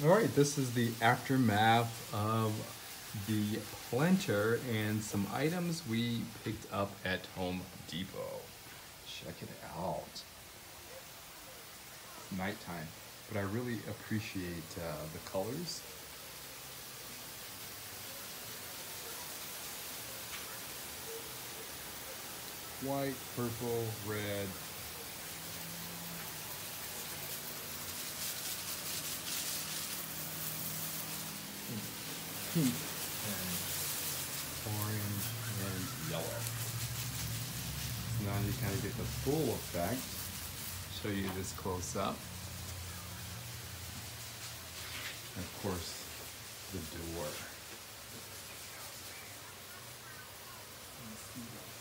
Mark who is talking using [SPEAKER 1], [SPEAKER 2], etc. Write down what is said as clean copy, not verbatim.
[SPEAKER 1] All right, this is the aftermath of the planter and some items we picked up at Home Depot. Check it out. It's nighttime, but I really appreciate the colors. White, purple, red. Pink and orange and yellow. So now you kind of get the full effect. Show you this close up. And of course, the door.